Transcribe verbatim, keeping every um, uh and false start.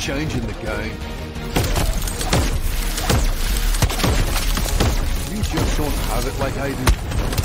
changing the game. You just don't have it like I do.